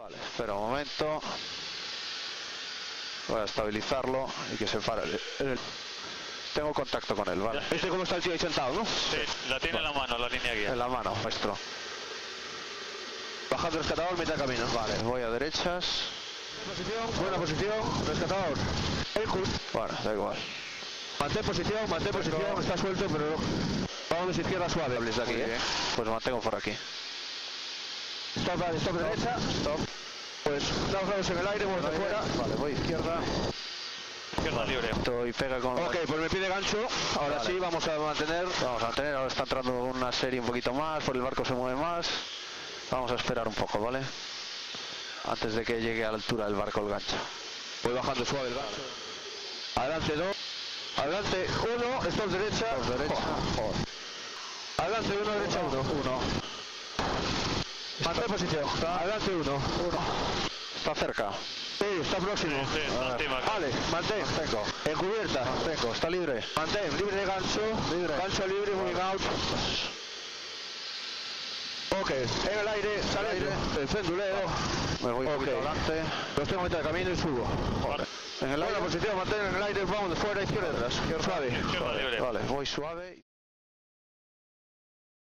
Vale, espera un momento. Voy a estabilizarlo y que se pare. Tengo contacto con él, vale. ¿Viste cómo está el tío ahí sentado, no? Sí, la tiene en la mano, la línea guía. En la mano, maestro. Bajando el rescatador, mitad de camino. Vale, voy a derechas. Buena posición, rescatador. Bueno, da igual. Mantén posición, está suelto, pero vamos de izquierda suave. De aquí, pues me mantengo por aquí. Stop derecha. Stop. Pues damos lados en el aire, vamos de fuera. Vale, voy izquierda. Izquierda libre. Estoy pega con... Ok, pues me pide gancho. Ahora vale. Sí, vamos a mantener. Vamos a mantener, ahora está entrando una serie un poquito más, por el barco se mueve más. Vamos a esperar un poco, ¿vale? Antes de que llegue a la altura del barco el gancho. Voy bajando suave el gancho. Adelante 2. Adelante 1, stop derecha. Stop derecha. Joder. Adelante 1, derecha 1. Mantén posición. Adelante 1. Está cerca. Sí, está próximo. Sí, está encima. Vale, mantén. Mantengo. Encubierta. Mantengo. Está libre. Mantén, libre de gancho. Libre. Gancho libre, moving out. Ok, en el aire, sale el penduleo. Me voy un poquito adelante. Los tengo a mitad de camino y subo. Joder. En el aire. Buena posición, mantén en el aire, vamos de fuera, izquierda atrás. Suave. Izquierda libre. Vale, voy suave.